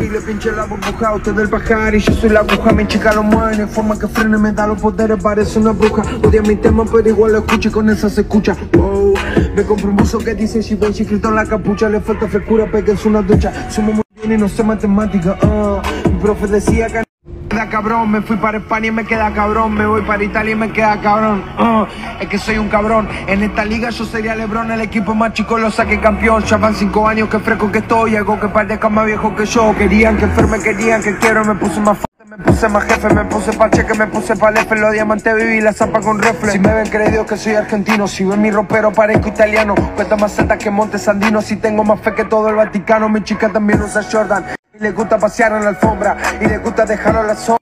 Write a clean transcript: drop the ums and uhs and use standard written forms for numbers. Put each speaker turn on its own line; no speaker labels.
y le pinché la burbuja. Usted del pajar y yo soy la aguja. Mi chica lo mueve en forma que frene, me da los poderes, parece una bruja. Odia mi tema pero igual lo escucho y con esa se escucha. Wow. Me compré un buzo que dice si ven escrito en la capucha. Le falta frescura, péguense una ducha. Somos muy bien y no sé matemática. Mi profe decía que queda cabrón, me fui para España y me queda cabrón. Me voy para Italia y me queda cabrón. Es que soy un cabrón. En esta liga yo sería LeBron. El equipo más chico lo saqué campeón. Ya van 5 años que fresco que estoy. Algo que parezca más viejo que yo. Querían que enferme, querían que quiero. Me puse más fuerte, me puse más jefe. Me puse pa' cheque, me puse pa' F. Los diamantes viví la zapa con reflex. Si me ven creído que soy argentino. Si ven mi ropero parezco italiano. Cuesta más alta que Monte Sandino. Si tengo más fe que todo el Vaticano. Mi chica también usa Jordan. Y le gusta pasear en la alfombra. Y le gusta dejarlo a la sombra.